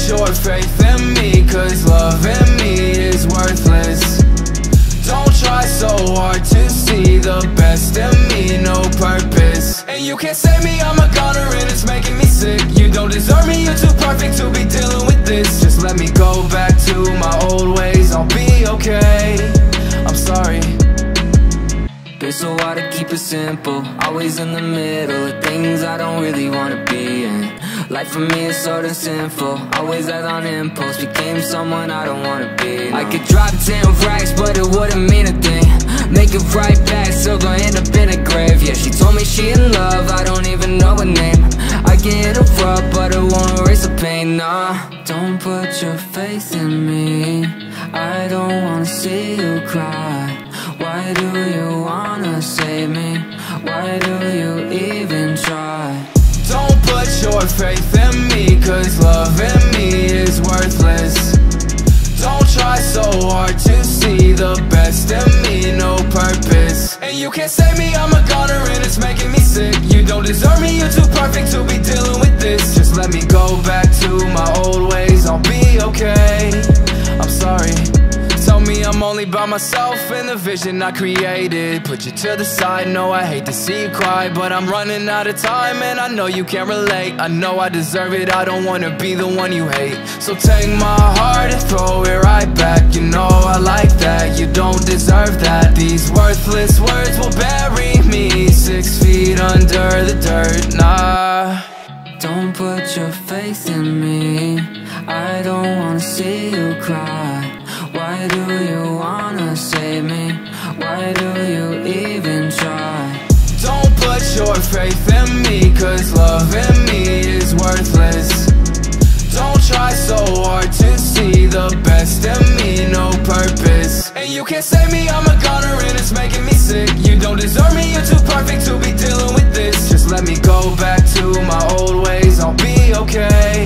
your faith in me, cause loving me is worthless. Don't try so hard to see the best in me, no purpose. And you can't say me, I'm a goner and it's making me sick. You don't deserve me, you're too perfect to be dealing with this. Just let me go back to my old ways, I'll be okay. I'm sorry. Been so hard to keep it simple, always in the middle of things I don't really wanna be in. Life for me is sort of sinful, always act on impulse, became someone I don't wanna be, no. I could drop 10 racks, but it wouldn't mean a thing. Make it right back, still gonna end up in a grave. Yeah, she told me she in love, I don't even know her name. I can hit her up, but it won't erase the pain, nah. Don't put your faith in me, I don't wanna see you cry. Why do you wanna save me? Why do you even try? Don't put your faith in me, cause loving me is worthless. Don't try so hard to see the best in me, no purpose. And you can't say me, I'm a goner and it's making me sick. You don't deserve me, you're too perfect to be dealing with this. Just let me go back to my old ways, I'll be okay. I'm sorry. Tell me I'm only by myself in the vision I created. Put you to the side, no I hate to see you cry, but I'm running out of time and I know you can't relate. I know I deserve it, I don't wanna be the one you hate. So take my heart and throw it right back. You know I like that, you don't deserve that. These worthless words will bury me 6 feet under the dirt, nah. Don't put your faith in me, I don't wanna see you cry. Why do you wanna save me? Why do you even try? Don't put your faith in me, cause loving me is worthless. Don't try so hard to see the best in me, no purpose. And you can't say me, I'm a goner and it's making me sick. You don't deserve me, you're too perfect to be dealing with this. Just let me go back to my old ways, I'll be okay.